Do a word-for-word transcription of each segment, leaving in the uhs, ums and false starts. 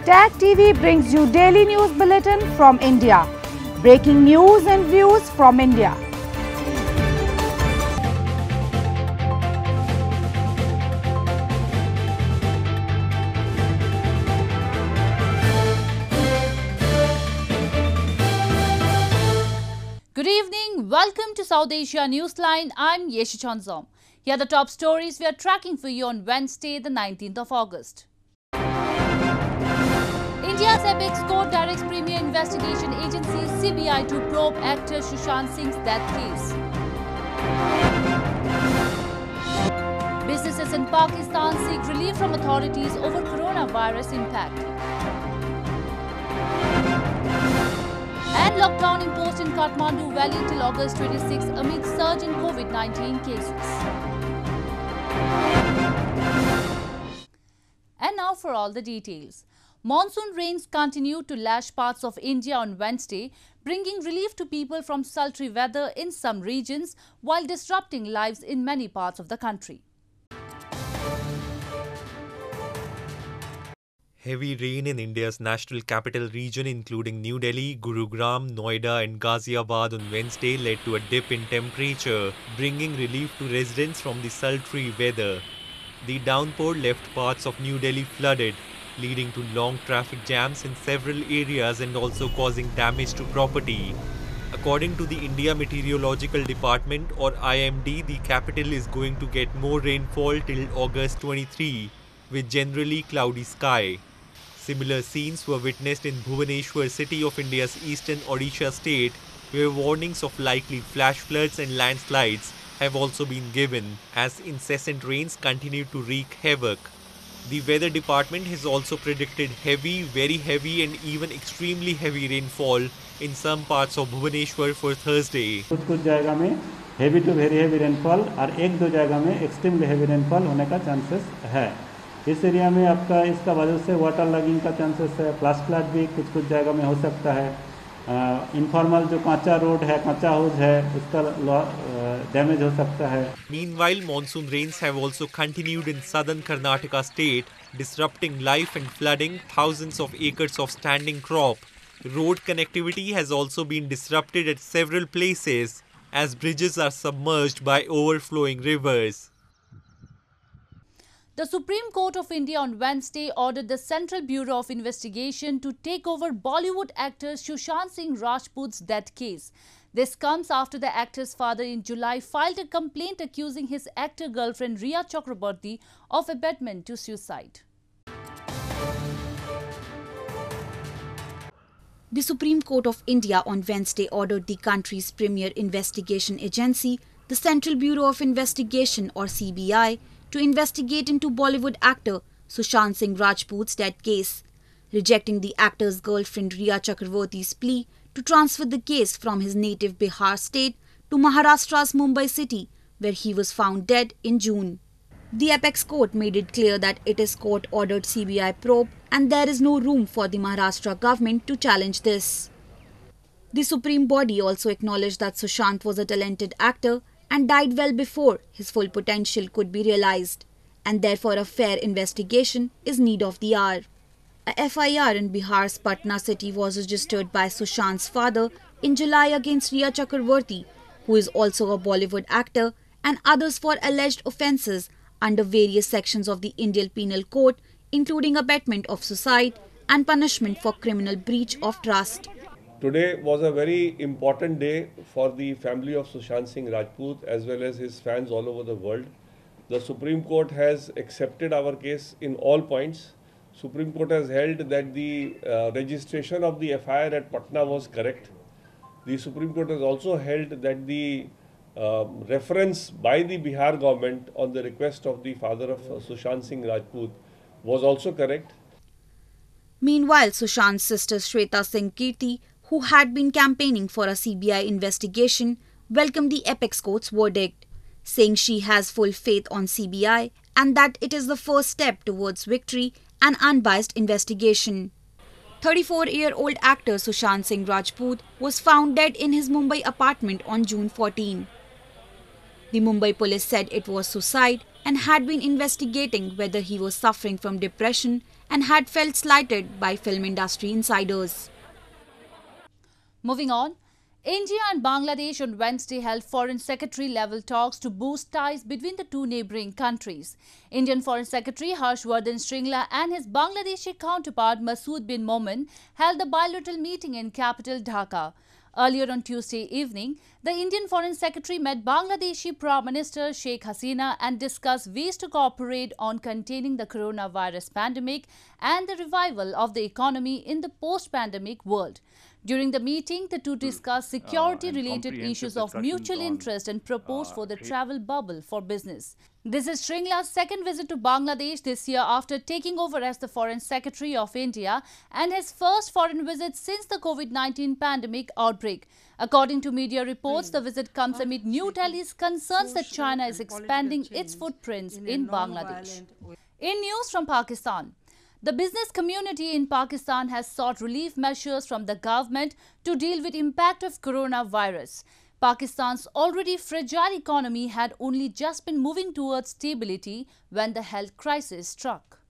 Tag T V brings you daily news bulletin from India. Breaking news and views from India. Good evening. Welcome to South Asia Newsline. I'm Yeshi Chonzom. Here are the top stories we are tracking for you on Wednesday, the nineteenth of August. India's apex court directs Premier Investigation Agency C B I to probe actor Sushant Singh's death case. Businesses in Pakistan seek relief from authorities over coronavirus impact. And lockdown imposed in Kathmandu Valley till August twenty-sixth amid surge in COVID nineteen cases. And now for all the details. Monsoon rains continued to lash parts of India on Wednesday, bringing relief to people from sultry weather in some regions while disrupting lives in many parts of the country. Heavy rain in India's national capital region including New Delhi, Gurugram, Noida and Ghaziabad on Wednesday led to a dip in temperature, bringing relief to residents from the sultry weather. The downpour left parts of New Delhi flooded, leading to long traffic jams in several areas and also causing damage to property. According to the India Meteorological Department or I M D, the capital is going to get more rainfall till August twenty-third with generally cloudy sky. Similar scenes were witnessed in Bhubaneswar, city of India's eastern Odisha state, where warnings of likely flash floods and landslides have also been given as incessant rains continue to wreak havoc. The weather department has also predicted heavy, very heavy and even extremely heavy rainfall in some parts of Bhubaneswar for Thursday. कुछ कुछ जगह में heavy to very heavy rainfall और एक दो जगह में extremely heavy rainfall होने का chances है. इस एरिया में आपका इसका वजह से वाटर लॉगिंग का चांसेस है, फ्लैश फ्लड भी कुछ कुछ जगह में हो सकता है. इनफॉर्मल जो कांचा रोड है, कांचा हाउस है, उसका डैमेज हो सकता है. Meanwhile, monsoon rains have also continued in southern Karnataka state, disrupting life and flooding thousands of acres of standing crop. Road connectivity has also been disrupted at several places as bridges are submerged by overflowing rivers. The Supreme Court of India on Wednesday ordered the Central Bureau of Investigation to take over Bollywood actor Sushant Singh Rajput's death case. This comes after the actor's father in July filed a complaint accusing his actor girlfriend Rhea Chakraborty of abetment to suicide. The Supreme Court of India on Wednesday ordered the country's premier investigation agency, the Central Bureau of Investigation or C B I, to investigate into Bollywood actor Sushant Singh Rajput's death case, rejecting the actor's girlfriend Rhea Chakraborty's plea to transfer the case from his native Bihar state to Maharashtra's Mumbai city, where he was found dead in June. The apex court made it clear that it is court-ordered C B I probe and there is no room for the Maharashtra government to challenge this. The Supreme Body also acknowledged that Sushant was a talented actor and died well before his full potential could be realized, and therefore a fair investigation is need of the hour. A F I R in Bihar's Patna city was registered by Sushant's father in July against Rhea Chakraborty, who is also a Bollywood actor, and others for alleged offences under various sections of the Indian Penal Code, including abetment of suicide and punishment for criminal breach of trust. Today was a very important day for the family of Sushant Singh Rajput as well as his fans all over the world. The Supreme Court has accepted our case in all points. Supreme Court has held that the uh, registration of the F I R at Patna was correct. The Supreme Court has also held that the uh, reference by the Bihar government on the request of the father of uh, Sushant Singh Rajput was also correct. Meanwhile, Sushant's sister Shweta Singh Kirti, who had been campaigning for a C B I investigation, welcomed the apex court's verdict, saying she has full faith on C B I and that it is the first step towards victory and unbiased investigation. thirty-four-year-old actor Sushant Singh Rajput was found dead in his Mumbai apartment on June fourteenth. The Mumbai police said it was suicide and had been investigating whether he was suffering from depression and had felt slighted by film industry insiders. Moving on, India and Bangladesh on Wednesday held Foreign Secretary-level talks to boost ties between the two neighbouring countries. Indian Foreign Secretary Harshvardhan Shringla and his Bangladeshi counterpart Masood bin Momen held the bilateral meeting in capital Dhaka. Earlier on Tuesday evening, the Indian Foreign Secretary met Bangladeshi Prime Minister Sheikh Hasina and discussed ways to cooperate on containing the coronavirus pandemic and the revival of the economy in the post-pandemic world. During the meeting, the two discussed security-related uh, issues of mutual interest and proposed uh, for the travel bubble for business. This is Shringla's second visit to Bangladesh this year after taking over as the Foreign Secretary of India and his first foreign visit since the COVID nineteen pandemic outbreak. According to media reports, the visit comes amid New Delhi's concerns that China is expanding its footprints in Bangladesh. In news from Pakistan, the business community in Pakistan has sought relief measures from the government to deal with impact of coronavirus. Pakistan's already fragile economy had only just been moving towards stability when the health crisis struck.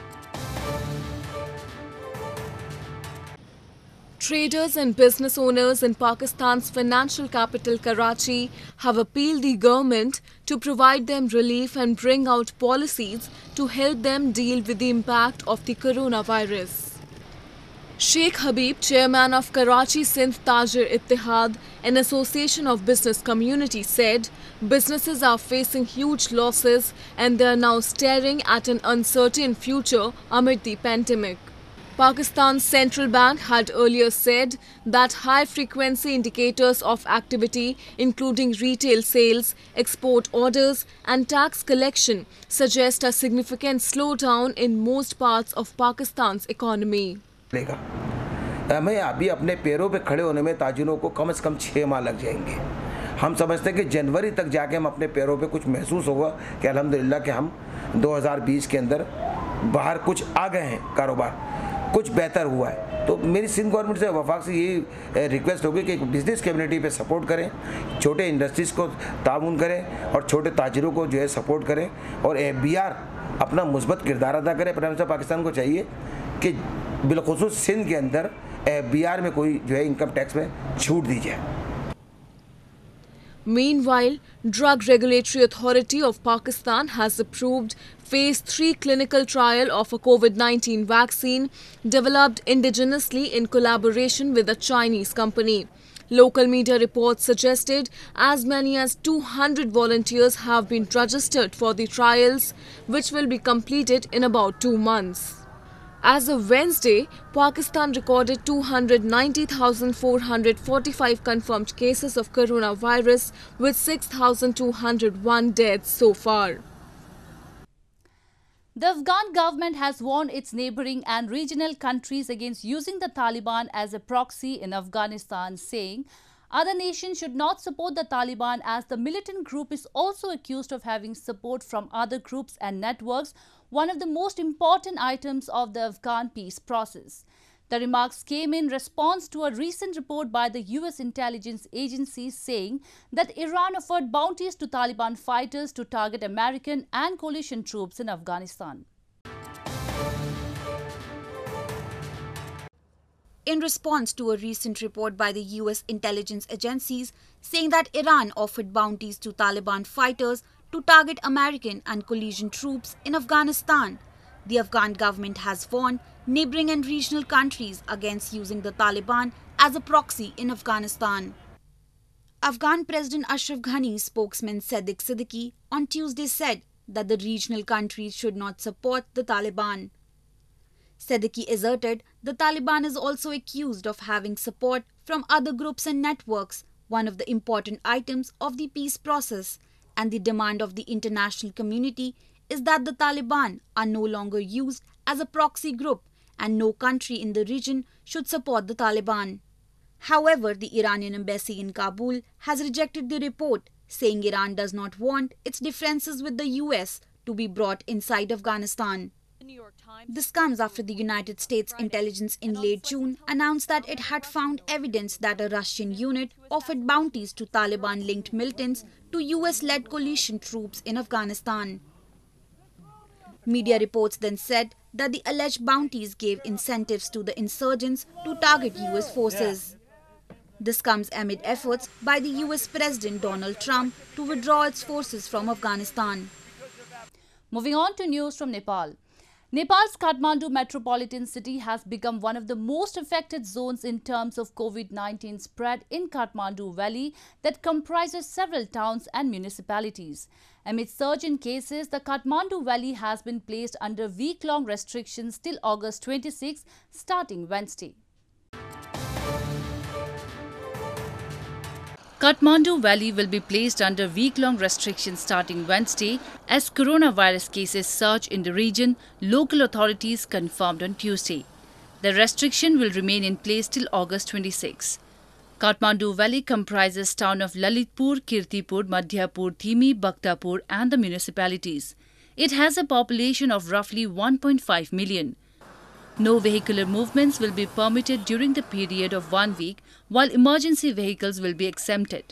Traders and business owners in Pakistan's financial capital Karachi have appealed the government to provide them relief and bring out policies to help them deal with the impact of the coronavirus. Sheikh Habib, chairman of Karachi Sindh Tajir Ittihad, an association of business community, said businesses are facing huge losses and they are now staring at an uncertain future amid the pandemic. Pakistan's central bank had earlier said that high-frequency indicators of activity, including retail sales, export orders and tax collection, suggest a significant slowdown in most parts of Pakistan's economy. हमें अभी अपने पैरों पे खड़े होने में ताजिरों को कम से कम छः माह लग जाएंगे। हम समझते हैं कि जनवरी तक जाके हम अपने पैरों पे कुछ महसूस होगा कि अल्हम्दुलिल्लाह कि हम दो हज़ार बीस के अंदर बाहर कुछ आ गए हैं, कारोबार कुछ बेहतर हुआ है। तो मेरी सिंध गवर्नमेंट से वफाक से ये रिक्वेस्ट होगी कि बिज़नेस कम्युनिटी पे सपोर्ट करें, छोटे इंडस्ट्रीज़ को ताउन करें और छोटे ताजिरों को जो है सपोर्ट करें और एफ बी आर अपना मुस्बत किरदार अदा करे। प्रधानमंत्री पाकिस्तान को चाहिए कि बिलखुसूस सिंध के अंदर एफ बी आर में कोई जो है इनकम टैक्स में छूट दी जाए। Meanwhile, Drug Regulatory Authority of Pakistan has approved Phase three clinical trial of a COVID nineteen vaccine developed indigenously in collaboration with a Chinese company. Local media reports suggested as many as two hundred volunteers have been registered for the trials, which will be completed in about two months. As of Wednesday, Pakistan recorded two hundred ninety thousand four hundred forty-five confirmed cases of coronavirus with six thousand two hundred one deaths so far. The Afghan government has warned its neighbouring and regional countries against using the Taliban as a proxy in Afghanistan, saying other nations should not support the Taliban as the militant group is also accused of having support from other groups and networks, one of the most important items of the Afghan peace process. The remarks came in response to a recent report by the U S intelligence agency saying that Iran offered bounties to Taliban fighters to target American and coalition troops in Afghanistan. In response to a recent report by the U S intelligence agencies saying that Iran offered bounties to Taliban fighters to target American and coalition troops in Afghanistan, the Afghan government has warned neighbouring and regional countries against using the Taliban as a proxy in Afghanistan. Afghan President Ashraf Ghani's spokesman Sadiq Siddiqui on Tuesday said that the regional countries should not support the Taliban. Siddiqui asserted the Taliban is also accused of having support from other groups and networks, one of the important items of the peace process, and the demand of the international community is that the Taliban are no longer used as a proxy group and no country in the region should support the Taliban. However, the Iranian embassy in Kabul has rejected the report, saying Iran does not want its differences with the U S to be brought inside Afghanistan. This comes after the United States intelligence in late June announced that it had found evidence that a Russian unit offered bounties to Taliban-linked militants to U S-led coalition troops in Afghanistan. Media reports then said that the alleged bounties gave incentives to the insurgents to target U S forces. This comes amid efforts by the U S President Donald Trump to withdraw its forces from Afghanistan. Moving on to news from Nepal. Nepal's Kathmandu metropolitan city has become one of the most affected zones in terms of COVID nineteen spread in Kathmandu Valley that comprises several towns and municipalities. Amid surge in cases, the Kathmandu Valley has been placed under week-long restrictions till August twenty-sixth, starting Wednesday. Kathmandu Valley will be placed under week-long restrictions starting Wednesday as coronavirus cases surge in the region, local authorities confirmed on Tuesday. The restriction will remain in place till August twenty-sixth. Kathmandu Valley comprises town of Lalitpur, Kirtipur, Madhyapur, Thimi, Bhaktapur and the municipalities. It has a population of roughly one point five million. No vehicular movements will be permitted during the period of one week, while emergency vehicles will be exempted.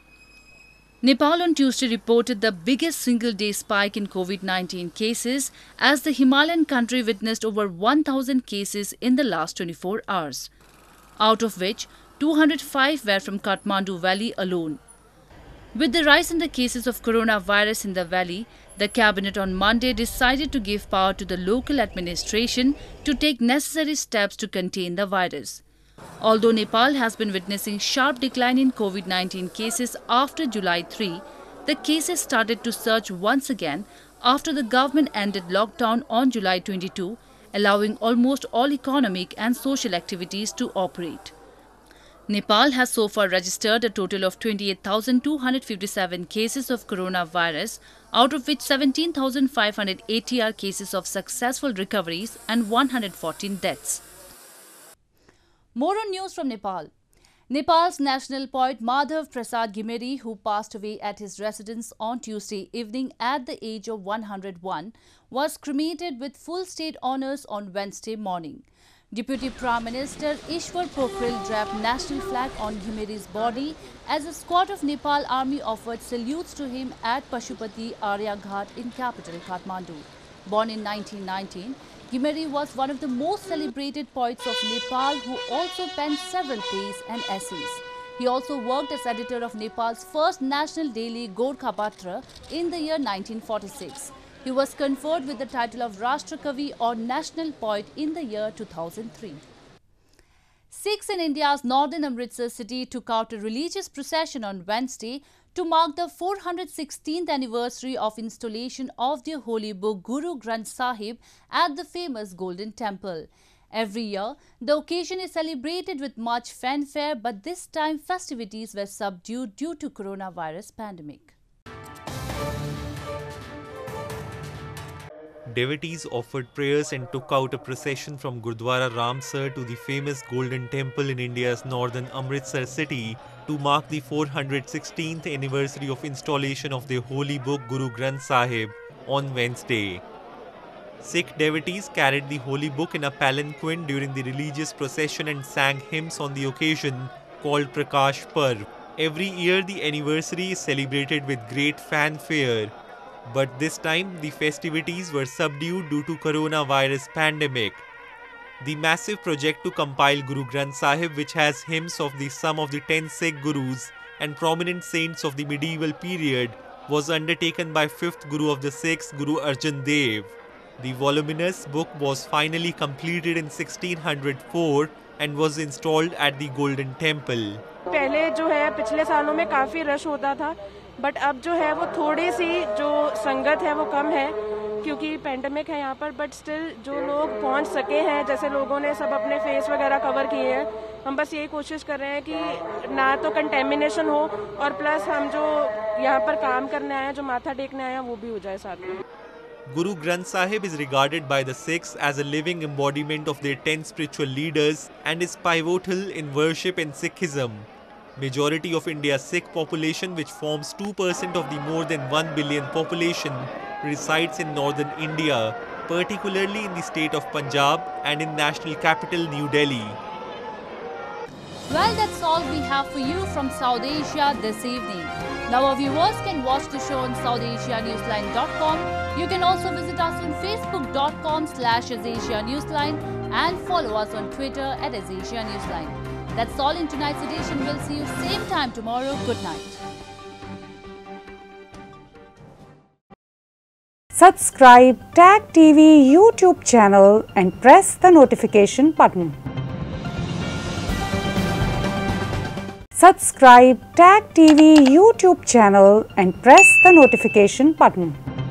Nepal on Tuesday reported the biggest single-day spike in COVID nineteen cases as the Himalayan country witnessed over one thousand cases in the last twenty-four hours, out of which two hundred five were from Kathmandu Valley alone. With the rise in the cases of coronavirus in the valley, the cabinet on Monday decided to give power to the local administration to take necessary steps to contain the virus. Although Nepal has been witnessing sharp decline in COVID nineteen cases after July third, the cases started to surge once again after the government ended lockdown on July twenty-second, allowing almost all economic and social activities to operate. Nepal has so far registered a total of twenty-eight thousand two hundred fifty-seven cases of coronavirus, out of which seventeen thousand five hundred eighty are cases of successful recoveries and one hundred fourteen deaths. More on news from Nepal. Nepal's national poet Madhav Prasad Ghimeri, who passed away at his residence on Tuesday evening at the age of one hundred one, was cremated with full state honours on Wednesday morning. Deputy Prime Minister Ishwar Pokhrel draped national flag on Ghimeri's body as a squad of Nepal army offered salutes to him at Pashupati Arya Ghat in capital Kathmandu. Born in nineteen nineteen, Ghimeri was one of the most celebrated poets of Nepal who also penned several plays and essays. He also worked as editor of Nepal's first national daily Gorkha Patra in the year nineteen forty-six. He was conferred with the title of Rashtrakavi or National Poet in the year two thousand three. Sikhs in India's northern Amritsar city took out a religious procession on Wednesday to mark the four hundred sixteenth anniversary of installation of their holy book Guru Granth Sahib at the famous Golden Temple. Every year, the occasion is celebrated with much fanfare, but this time festivities were subdued due to coronavirus pandemic. Devotees offered prayers and took out a procession from Gurdwara Ramsar to the famous Golden Temple in India's northern Amritsar city to mark the four hundred sixteenth anniversary of installation of the holy book Guru Granth Sahib on Wednesday. Sikh devotees carried the holy book in a palanquin during the religious procession and sang hymns on the occasion called Prakash Parv. Every year the anniversary is celebrated with great fanfare. But this time, the festivities were subdued due to coronavirus pandemic. The massive project to compile Guru Granth Sahib, which has hymns of the some of the ten Sikh Gurus and prominent saints of the medieval period, was undertaken by fifth Guru of the Sikhs, Guru Arjan Dev. The voluminous book was finally completed in sixteen oh four and was installed at the Golden Temple. पहले जो है पिछले सालों में काफी rush होता था, but अब जो है वो थोड़ी सी जो संगत है वो कम है क्योंकि पेंडेमिक है यहाँ पर, बट स्टिल जो लोग पहुँच सके हैं, जैसे लोगों ने सब अपने फेस वगैरह कवर किए हैं, हम बस यही कोशिश कर रहे हैं कि ना तो कंटेमिनेशन हो और प्लस हम जो यहाँ पर काम करने आए हैं, जो माथा टेकने आए हैं, वो भी हो जाए साथ में. Guru Granth Sahib is regarded by the Sikhs as a living embodiment of their ten spiritual leaders and is pivotal in worship in Sikhism. Majority of India's Sikh population, which forms two percent of the more than one billion population, resides in northern India, particularly in the state of Punjab and in national capital New Delhi. Well, that's all we have for you from South Asia this evening. Now our viewers can watch the show on South Asia Newsline dot com. You can also visit us on Facebook dot com slash Asia Newsline and follow us on Twitter at Asia Newsline. That's all in tonight's edition. We'll see you same time tomorrow. Good night. Subscribe Tag T V YouTube channel and press the notification button. Subscribe Tag T V YouTube channel and press the notification button.